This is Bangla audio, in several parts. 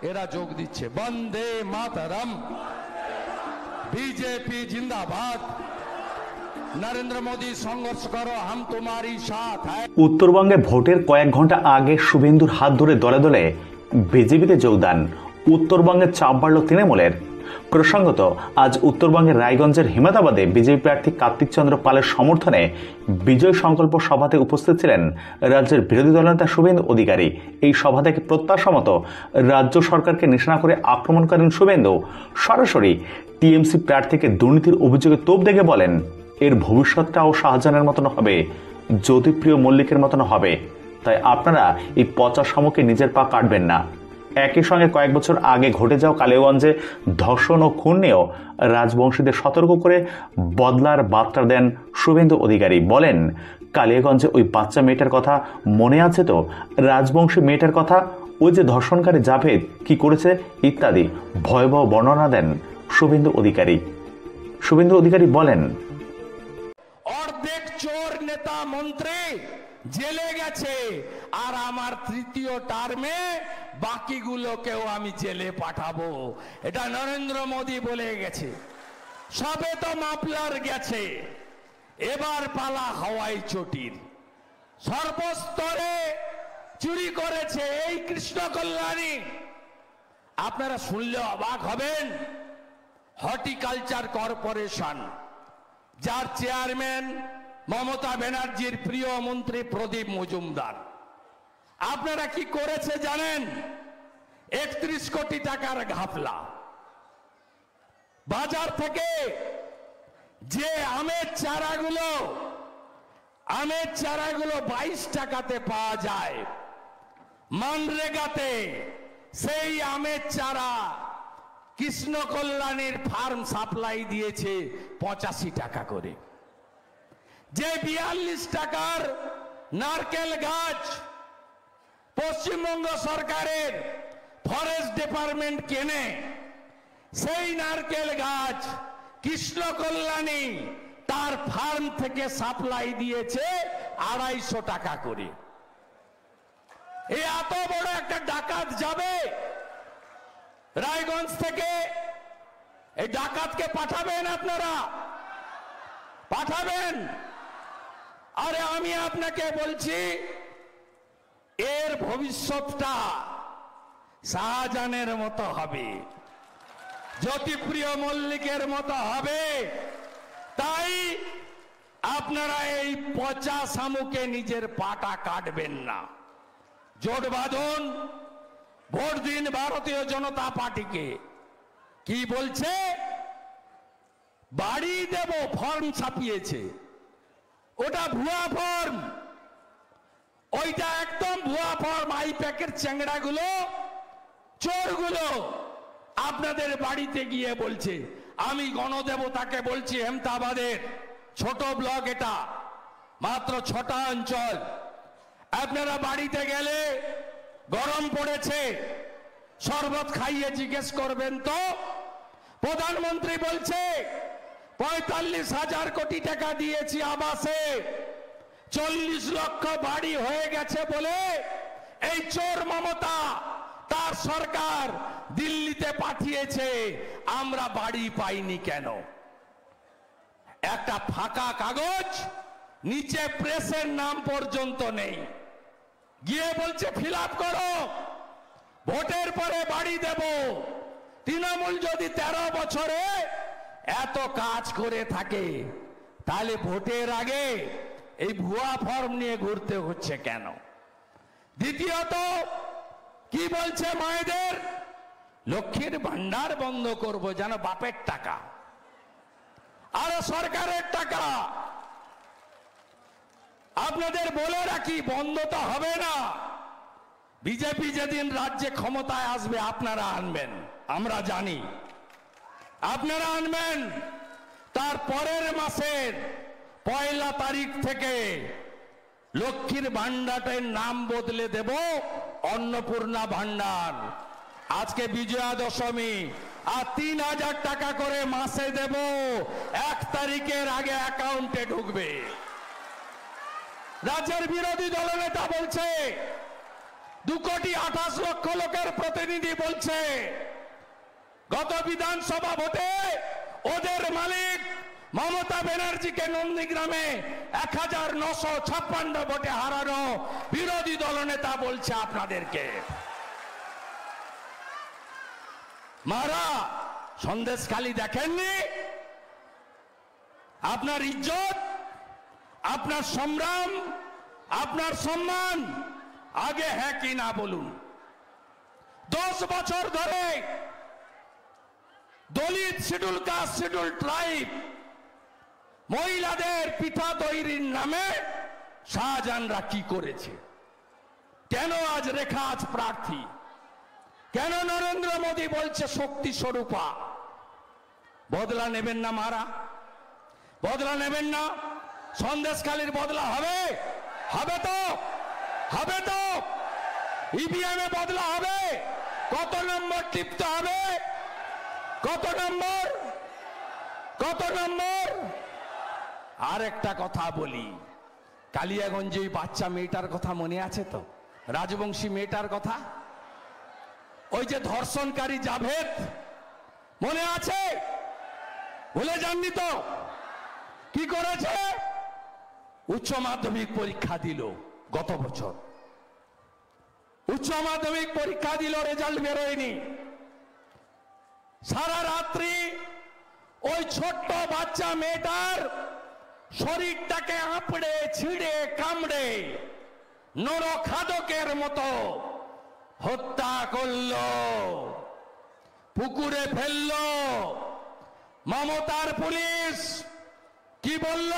এরা যোগ দিচ্ছে। বন্দে মাতরম, বিজেপি জিন্দাবাদ, নরেন্দ্র মোদী সংঘর্ষ করো, হাম তোমারি সাথ হ্যায়। উত্তরবঙ্গে ভোটের কয়েক ঘন্টা আগে শুভেন্দুর হাত ধরে দলে দলে বিজেপিতে যোগদান। উত্তরবঙ্গে চাপ বাড়ল তৃণমূলের। প্রসঙ্গত, আজ উত্তরবঙ্গের রায়গঞ্জের হিমাদাবাদে বিজেপি প্রার্থী কার্তিক চন্দ্র পালের সমর্থনে বিজয় সংকল্প সভাতে উপস্থিত ছিলেন রাজ্যের বিরোধী দলনেতা শুভেন্দু অধিকারী। এই সভা থেকে প্রত্যাশা মতো রাজ্য সরকারকে নিশানা করে আক্রমণ করেন শুভেন্দু। সরাসরি টিএমসি প্রার্থীকে দুর্নীতির অভিযোগে তোপ দেখে বলেন, এর ভবিষ্যৎটাও শাহজাহানের মতন হবে, জ্যোতিপ্রিয় মল্লিকের মতন হবে। তাই আপনারা এই পচা শামুকে নিজের পা কাটবেন না। একই সঙ্গে কয়েক বছর আগে ঘটে যাওয়া কালিয়াগঞ্জে ধর্ষণ ও খুন নিয়েও রাজবংশীদের সতর্ক করে বদলার বার্তা দেন শুভেন্দু অধিকারী। বলেন, কালিয়াগঞ্জে ওই বাচ্চা মেয়েটার কথা মনে আছে তো? রাজবংশী মেয়েটার কথা, ওই যে ধর্ষণকারী জাভেদ কি করেছে ইত্যাদি ভয়াবহ বর্ণনা দেন শুভেন্দু অধিকারী। শুভেন্দু অধিকারী বলেন, অর্ধেক চোর নেতা মন্ত্রী জেলে গেছে, আর আমার তৃতীয় টার্মে বাকিগুলোকেও আমি জেলে পাঠাবো, এটা নরেন্দ্র মোদী বলে গেছে। সবে তো মাফলার গেছে, এবার পালা হাওয়াই চটির। সর্বস্তরে চুরি করেছে এই কৃষ্ণ কল্যাণী। আপনারা শুনলে অবাক হবেন, হর্টিকালচার কর্পোরেশন, যার চেয়ারম্যান মমতা ব্যানার্জির প্রিয় মন্ত্রী প্রদীপ মজুমদার, আপনারা কি করেছে জানেন? 31 কোটি টাকার ঘাপলা। বাজার থেকে যে আমের চারাগুলো 22 টাকাতে পাওয়া যায়, মানরেগাতে সেই আমের চারা কৃষ্ণ কল্যাণীর ফার্ম সাপ্লাই দিয়েছে 85 টাকা করে। যে 42 টাকার নারকেল গাছ পশ্চিমবঙ্গ সরকারের ফরেস্ট ডিপার্টমেন্ট কেনে, সেই নারকেল গাছ কৃষ্ণ কল্যাণী তার ফার্ম থেকে সাপ্লাই দিয়েছে 250 টাকা করে। এই এত বড় একটা ডাকাত যাবে রায়গঞ্জ থেকে, এই ডাকাতকে পাঠাবেন আপনারা? পাঠাবেন? আরে আমি আপনাকে বলছি, এর ভবিষ্যৎটা শাহজাহানের মতো হবে, জ্যোতিপ্রিয় মল্লিকের মতো হবে। তাই আপনারা এই পচা শামুকে নিজের পাটা কাটবেন না। জোট বাঁধুন, ভোট দিন ভারতীয় জনতা পার্টিকে। কি বলছে? বাড়ি দেব ফর্ম ছাপিয়েছে, ওটা ভুয়া ফর্ম, ওইটা একদম ভুয়া ফর্ম। আইপ্যাকের চ্যাংড়াগুলো, চোরগুলো আপনাদের বাড়িতে গিয়ে বলছে। আমি গণদেবতাকে বলছি, হেমতাবাদের ছোট ব্লক, এটা মাত্র 6টা অঞ্চল। আপনারা বাড়িতে গেলে গরম পড়েছে, শরবত খাইয়ে জিজ্ঞেস করবেন তো প্রধানমন্ত্রী বলছে 45,000 কোটি টাকা দিয়েছি আবাসে, 40 লক্ষ বাড়ি হয়ে গেছে বলে এই চোর মমতা তার সরকার দিল্লিতে পাঠিয়েছে, আমরা বাড়ি পাইনি কেন? একটা ফাঁকা কাগজ, নিচে প্রেসের নাম পর্যন্ত নেই। গিয়ে বলছে ফিল আপ করো, ভোটের পরে বাড়ি দেব। তৃণমূল যদি 13 বছরে এত কাজ করে থাকে, তাহলে ভোটের আগে এই ভুয়া ফর্ম নিয়ে ঘুরতে হচ্ছে কেন? দ্বিতীয়ত কি বলছে মায়েদের? লক্ষ্মীর ভান্ডার বন্ধ করব, যেন বাপের টাকা আর সরকারের টাকা। আপনাদের বলে রাখি, বন্ধ তো হবে না। বিজেপি যেদিন রাজ্যে ক্ষমতায় আসবে আপনারা আনবেন, আমরা জানি আপনারা আনবেন। তার পরের মাসের 1 তারিখ থেকে লক্ষ্মীর ভান্ডারের নাম বদলে দেব অন্নপূর্ণা ভান্ডার। আজকে বিজয়া দশমী, আর 3000 টাকা করে মাসে দেব, 1 তারিখের আগে অ্যাকাউন্টে ঢুকবে। রাজ্যের বিরোধী দলনেতা বলছে 2,28,00,000 লোকের প্রতিনিধি বলছে গত বিধানসভা ভোটে ওদের মালিক মমতা ব্যানার্জিকে নন্দীগ্রামে 1,956 ভোটে হারানো বিরোধী দলনেতা বলছে আপনাদেরকে। মারা সন্দেশখালী দেখেননি? আপনার ইজ্জত, আপনার সংগ্রাম, আপনার সম্মান আগে হ্যাঁ কি না বলুন। 10 বছর ধরে দলিত, শিডিউল কাস্ট, শিডিউল ট্রাইব মহিলাদের পিঠা তৈরির নামে শাহজাহানরা কি করেছে? কেন আজ রেখা আজ প্রার্থী? কেন নরেন্দ্র মোদী বলছে শক্তি স্বরূপা? বদলা নেবেন না মারা? বদলা নেবেন না? সন্দেশখালীর বদলা হবে? হবে তো? হবে তো? ইভিএম এ বদলা হবে? কত নম্বর টিপতে হবে? কত নম্বর? কত নম্বর? আর একটা কথা বলি, কালিয়াগঞ্জে বাচ্চা মেয়েটার কথা মনে আছে তো? রাজবংশী মেয়েটার কথা, ওই যে ধর্ষণকারী জাভেদ, মনে আছে? ভুলে যাননি তো? কি করেছে? উচ্চ মাধ্যমিক পরীক্ষা দিল গত বছর, উচ্চ মাধ্যমিক পরীক্ষা দিল, রেজাল্ট বেরোয়নি। সারা রাত্রি ওই ছোট্ট বাচ্চা মেয়েটার শরীরটাকে আঁপড়ে ছিঁড়ে কামড়ে নরখাদকের মতো হত্যা করলো, পুকুরে ফেললো। মমতার পুলিশ কি বলল?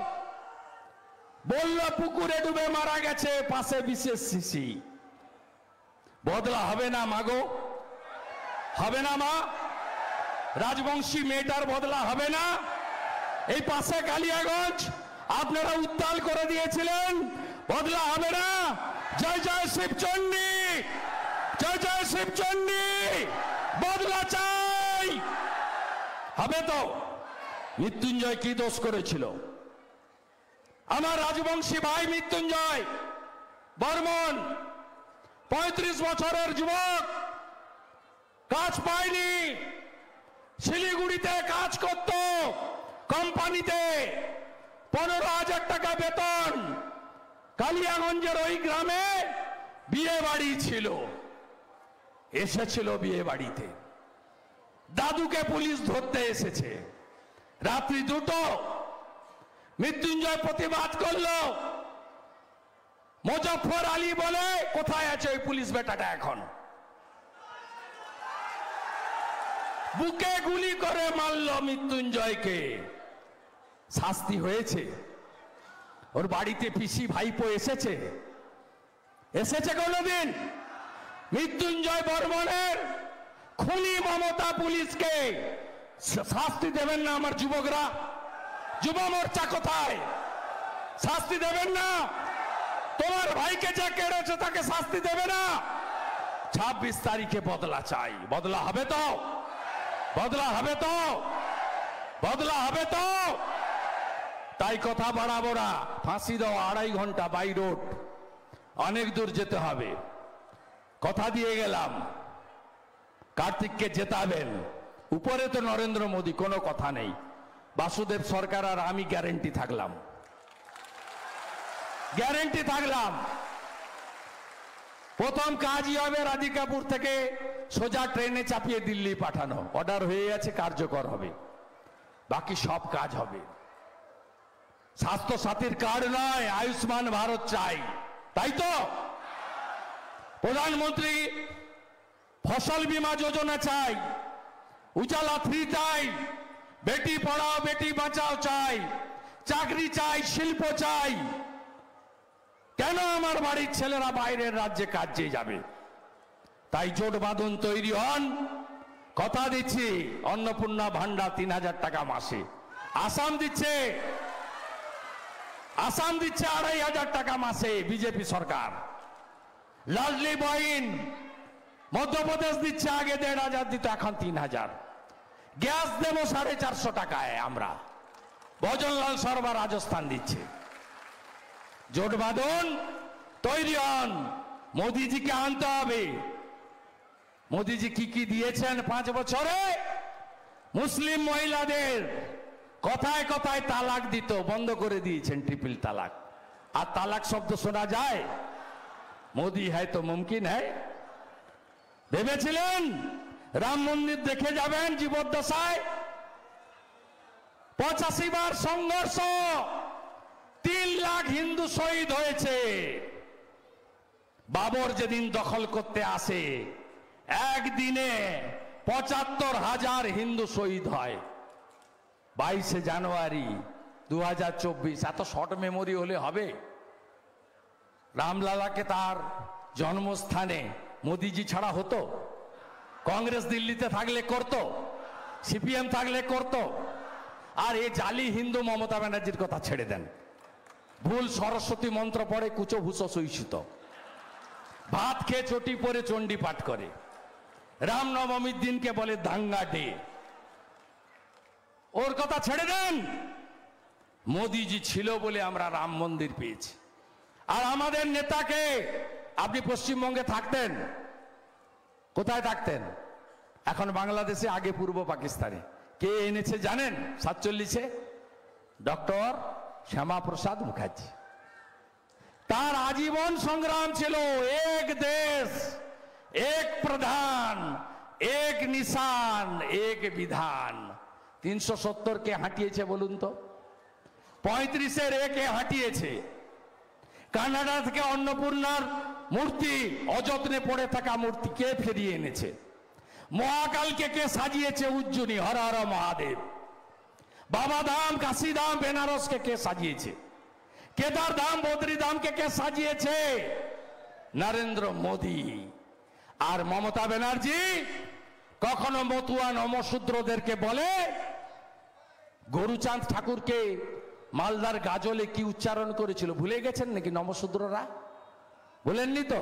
বলল পুকুরে ডুবে মারা গেছে, পাশে বিশেষ শিশি। বদলা হবে না মাগো? হবে না মা? রাজবংশী মেয়েটার বদলা হবে না? এই পাশে কালিয়াগঞ্জ আপনারা উত্তাল করে দিয়েছিলেন, বদলা হবে না? জয় জয় শিবচণ্ডী, জয় জয় শিবচণ্ডী, বদলা চাই। হবে তো? মৃত্যুঞ্জয় কি দোষ করেছিল? আমার রাজবংশী ভাই মৃত্যুঞ্জয় বর্মন 35 বছরের যুবক, কাজ পায়নি, শিলিগুড়িতে কাজ করত, কোম্পানিতে 15,000 টাকা বেতন। কালিয়াগঞ্জের ওই গ্রামে বিয়ে বাড়ি ছিল, এসেছিল বিয়ে বাড়িতে, দাদুকে পুলিশ ধরতে এসেছে রাত্রি 2টো। মৃত্যুঞ্জয় প্রতিবাদ করলো, মুজফ্ফর আলী বলে কোথায় আছে ওই পুলিশ বেটাটা? এখন বুকে গুলি করে মারল মৃত্যুঞ্জয়কে, শাস্তি হয়েছে। ওর বাড়িতে পিসি ভাইপো এসেছে? এসেছে কোনোদিন? মৃত্যুঞ্জয় বর্মনের খুনি মমতা পুলিশকে শাস্তি দেবেন না আমার যুবকরা? যুব মোর্চা কোথায়? শাস্তি দেবেন না? তোমার ভাইকে যা কেড়েছে তাকে শাস্তি দেবে না? 26 তারিখে বদলা চাই। বদলা হবে তো? বদলা হবে তো? বদলা হবে তো? তাই কথা বাড়াবো না, ফাঁসি দাও 2.5 ঘন্টা বাই রোড, অনেক দূর যেতে হবে। কথা দিয়ে গেলাম কার্তিককে জেতাবেন। উপরে তো নরেন্দ্র মোদী, কোনো কথা নেই। বাসুদেব সরকার আর আমি গ্যারেন্টি থাকলাম, গ্যারেন্টি থাকলাম। প্রথম কাজই হবে রাধিকাপুর থেকে সোজা ট্রেনে চাপিয়ে দিল্লি পাঠানো, অর্ডার হয়ে আছে, কার্যকর হবে। বাকি সব কাজ হবে। স্বাস্থ্য সাথীর কার্ড নয়, আয়ুষ্মান ভারত চাই, তাই তো? প্রধানমন্ত্রী ফসল বীমা যোজনা চাই, উজালা 3 চাই, বেটি পড়াও বেটি বাঁচাও চাই, চাকরি চাই, শিল্প চাই। কেন আমার বাড়ির ছেলেরা বাইরের রাজ্যে কাজে যাবে? তাই জোট বাঁধন তৈরি হন। কথা দিচ্ছি, অন্নপূর্ণা ভান্ডার 3,000 টাকা মাসে। আসাম দিচ্ছে, আসাম দিচ্ছে 2,500 টাকা মাসে বিজেপি সরকার। লাডলি বহিন মধ্যপ্রদেশ দিচ্ছে, আগে 1,500 দিত, এখন 3,000। গ্যাস দেবো 450 টাকায় আমরা। ভজনলাল শর্মা রাজস্থান দিচ্ছে। জোট বাঁধন তৈরি হন, মোদিজিকে আনতে হবে। মোদিজি কি দিয়েছেন 5 বছরে? মুসলিম মহিলাদের কথায় কথায় তালাক দিত, বন্ধ করে দিয়েছেন, ট্রিপল তালাক। আর তালাক শব্দ শোনা যায়? মোদি হ্যায় তো মুমকিন হ্যায়। ভেবেছিলেন রাম মন্দির দেখে যাবেন জীবদ্দশায়? 85 বার সংঘর্ষ, 3 লাখ হিন্দু শহীদ হয়েছে। বাবর যেদিন দখল করতে আসে একদিনে 75,000 হিন্দু শহীদ হয়। 22শে জানুয়ারি 2024। এত শর্ট মেমোরি হলে হবে? রামলালাকে তার জন্মস্থানে মোদিজি ছাড়া হতো? কংগ্রেস দিল্লিতে থাকলে করত, সিপিএম থাকলে করত। আর এই জালি হিন্দু মমতা ব্যানার্জির কথা ছেড়ে দেন। ভুল সরস্বতী মন্ত্র পড়ে, কুচো ভুসো সইসিত, ভাত খেয়ে চটি পরে চণ্ডী পাঠ করে, রামনবমীর দিনকে বলে দাঙ্গা ডে। ওর কথা ছেড়ে দেন। মোদিজি ছিল বলে আমরা রাম মন্দির পেয়েছি। আর আমাদের নেতাকে, আপনি পশ্চিমবঙ্গে থাকতেন, কোথায় থাকতেন? এখন বাংলাদেশে, আগে পূর্ব পাকিস্তানে। কে এনেছে জানেন? 47-এ ডক্টর শ্যামাপ্রসাদ মুখার্জি। তার আজীবন সংগ্রাম ছিল এক দেশ এক প্রধান এক নিশান এক বিধান। 370 কে হাঁটিয়েছে বলুন তো? 35-এর একে হাঁটিয়েছে। কানাডা থেকে অন্নপূর্ণার মূর্তি, অযত্নে পড়ে থাকা মূর্তি কে ফিরিয়ে এনেছে? মহাকালকে কে সাজিয়েছে? উজ্জয়িনী, হর হর মহাদেব। বাবা ধাম, কাশী ধাম, বেনারসকে কে সাজিয়েছে? কেদার ধাম, বদ্রী ধামকে কে সাজিয়েছে? নরেন্দ্র মোদী। আর মমতা ব্যানার্জি কখনো মতুয়া নমশূদ্রদেরকে বলে। গরুচাঁদ ঠাকুরকে মালদার গাজলে কি উচ্চারণ করেছিল ভুলে গেছেন নাকি নমশূদ্ররা? বলেননি তো?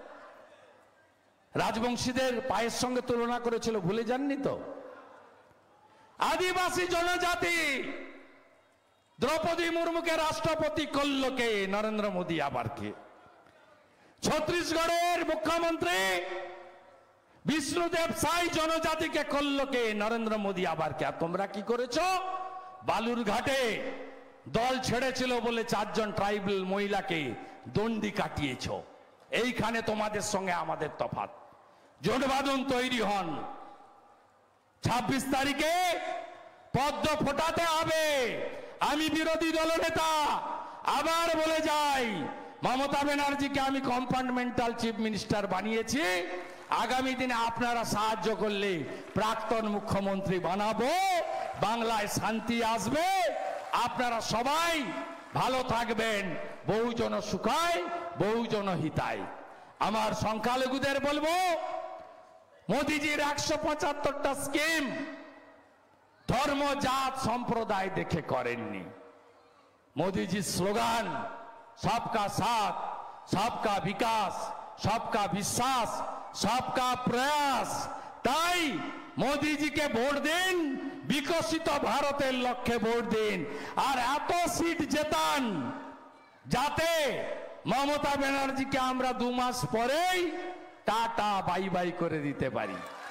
রাজবংশীদের পায়ের সঙ্গে তুলনা করেছিল, ভুলে যাননি তো? আদিবাসী জনজাতি দ্রৌপদী মুর্মুকে রাষ্ট্রপতি করল কে? নরেন্দ্র মোদী। আবার কে? ছত্তিশগড়ের মুখ্যমন্ত্রী বিষ্ণুদেব সাই জনজাতিকে করল কে? নরেন্দ্র মোদী। আবার কে? আর তোমরা কি করেছো? বালুরঘাটে দল ছেড়েছিল বলে 4 জন ট্রাইবাল মহিলাকে দণ্ডি কাটিয়েছ। এইখানে তোমাদের সঙ্গে আমাদের তফাৎ। জোটবাঁধন তৈরি হন। 26 তারিখে পদ্ম ফোটাতে হবে। আমি বিরোধী দলনেতা, আবার বলে যাই, মমতা ব্যানার্জিকে আমি কম্পার্টমেন্টাল চিফ মিনিস্টার বানিয়েছি। আগামী দিনে আপনারা সাহায্য করলে প্রাক্তন মুখ্যমন্ত্রী বানাবো। বাংলায় শান্তি আসবে, আপনারা সবাই ভালো থাকবেন। বহুজন সুখায় বহুজন হিতায়। আমার সংখ্যালঘুদের বলবো, মোদিজির 175টা স্কিম ধর্ম জাত সম্প্রদায় দেখে করেননি। মোদিজির স্লোগান সবকা সাথ, সবকা বিকাশ, সবকা বিশ্বাস, সবকা প্রয়াস। তাই মোদিজিকে ভোট দিন, বিকশিত ভারতের লক্ষ্যে ভোট দিন। আর এত সিট জেতান যাতে মমতা ব্যানার্জিকে আমরা 2 মাস পরেই টাটা বাই বাই করে দিতে পারি।